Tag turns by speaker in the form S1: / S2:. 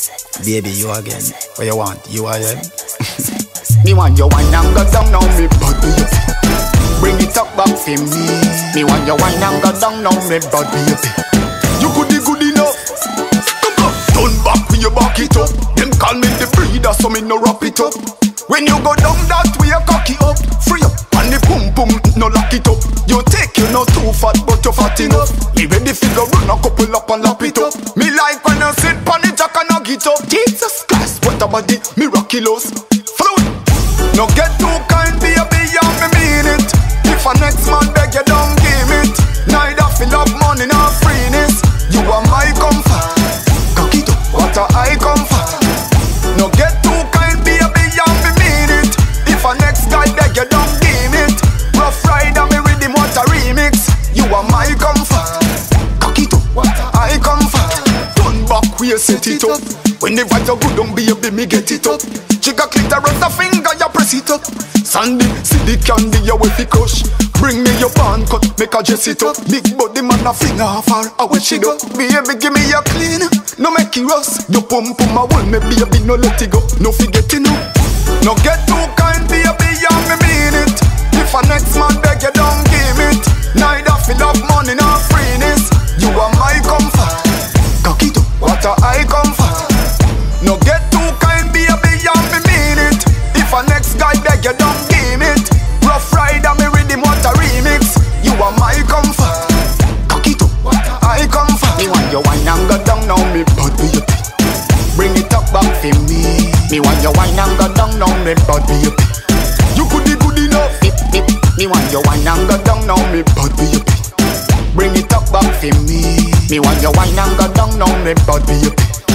S1: Baby, you again. What you want? You again?
S2: Me want your wine and go down now, me body. Bring it up back for me. Me want your wine and go down now, me body. You good enough. Turn back when you back it up. Them call me the breeder, so me no wrap it up. When you go down that way, you cock it up. Free up, and the boom boom, no lock it up. You take you not too fat, but you fat enough. Me ready fi go run a couple up and lap it up. Me like when you sit pon the jack and knock it up. Jesus Christ, what a body, miraculous. Flow it. No get too kind, baby, and me mean it. If a next man beg you, don't give it. Neither fill up money nor freeness. You are my comfort. Cock it up, what a high comfort. No get too kind, baby, and me mean it. If a next guy beg you, don't give it. Rough Rider, me rhythm, what a remix. You are my comfort. Cock it up, what a high comfort. Turn back, we set it up. Whenever you good, don't baby, me get it up. Jigga clitoris, the finger, you press it up. Sandy, see the candy, you will fi crush. Bring me your pan cut, make her dress it up. Big body man, a finger far, I wish she go. Baby, give me your clean, no make it rust. You pump my wool, me baby, no let it go. No forgetting no. No get too kind, baby, and me mean it. If a next man beg you, don't give it. Neither fill up money nor freeness. You are my comfort. Cock it up, what a high comfort. No get too kind, baby, and me mean it. If a next guy beg you, don't give it. Rough Rider, me rhythm, what a remix. You are my comfort. Cock it up, what a high comfort. Me want your wine and go down now, me body. Bring it up back for me. Me want your wine and go down now, me body. You good enough. Me want your wine and go down now, me body. Bring it up back for me. Me want your wine and go down now, me body.